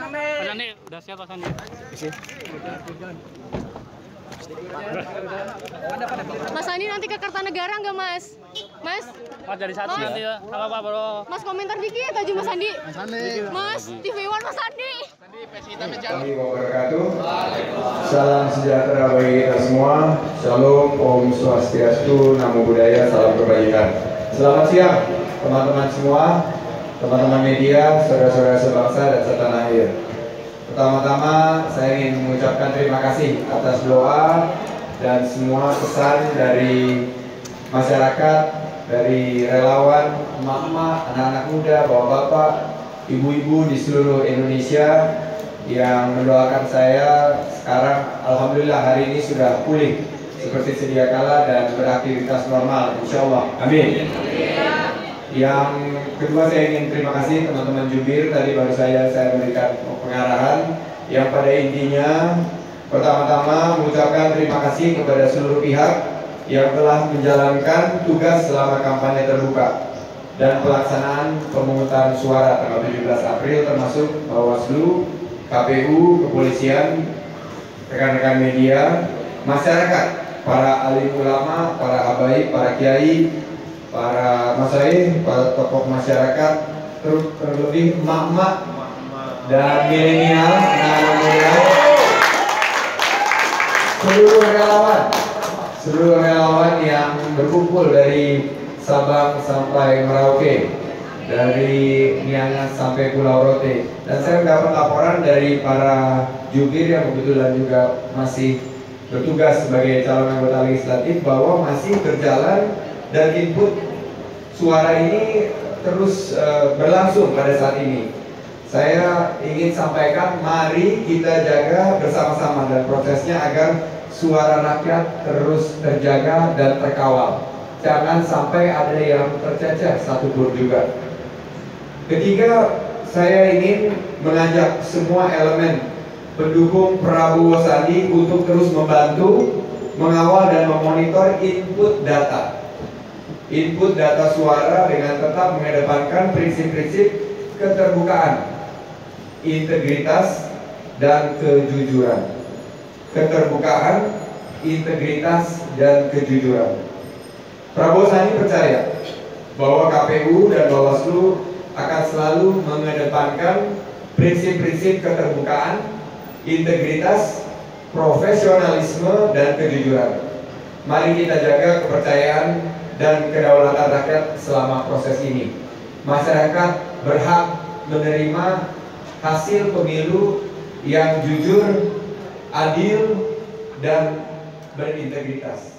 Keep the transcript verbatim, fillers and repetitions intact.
Mas Andi, udah siap Mas Andi? Mas Andi nanti ke Kertanegara nggak Mas? Mas? Mas jadi satu nanti ya. Apa apa bro? Mas komentar dikit aja Mas Andi. Mas Andi. Mas, T V One Mas Andi. Assalamualaikum wabarakatuh. Salam sejahtera bagi kita semua. Shalom, Om Swastiastu, Namo Buddhaya, salam kebajikan. Selamat siang teman-teman semua, teman-teman media, saudara-saudara sebangsa dan setanah air. Pertama-tama saya ingin mengucapkan terima kasih atas doa dan semua pesan dari masyarakat, dari relawan, emak-emak, anak-anak muda, bapak-bapak, ibu-ibu di seluruh Indonesia yang mendoakan saya. Sekarang alhamdulillah hari ini sudah pulih seperti sedia kala dan beraktivitas normal, insya Allah. Amin. Yang kedua, saya ingin terima kasih teman-teman jubir. Tadi baru saya saya berikan pengarahan yang pada intinya pertama-tama mengucapkan terima kasih kepada seluruh pihak yang telah menjalankan tugas selama kampanye terbuka dan pelaksanaan pemungutan suara tanggal tujuh belas April, termasuk Bawaslu, K P U, kepolisian, rekan-rekan media, masyarakat, para alim ulama, para habaib, para kiai, para masyayikh, para tokoh masyarakat, ter terlebih emak-emak dan milenial, anak-anak muda, seluruh relawan, seluruh relawan yang berkumpul dari Sabang sampai Merauke, dari Niangas sampai Pulau Rote. Dan saya mendapat laporan dari para jubir yang kebetulan juga masih bertugas sebagai calon anggota legislatif bahwa masih berjalan dan input suara ini terus uh, berlangsung pada saat ini. Saya ingin sampaikan, mari kita jaga bersama-sama dan prosesnya agar suara rakyat terus terjaga dan terkawal. Jangan sampai ada yang tercecer satupun juga. Ketiga, saya ingin mengajak semua elemen pendukung Prabowo Sandi untuk terus membantu, mengawal dan memonitor input data. Input data suara dengan tetap mengedepankan prinsip-prinsip keterbukaan, integritas, dan kejujuran. Keterbukaan, integritas, dan kejujuran. Prabowo Sandi percaya bahwa K P U dan Bawaslu akan selalu mengedepankan prinsip-prinsip keterbukaan, integritas, profesionalisme, dan kejujuran. Mari kita jaga kepercayaan dan kedaulatan rakyat selama proses ini. Masyarakat berhak menerima hasil pemilu yang jujur, adil, dan berintegritas.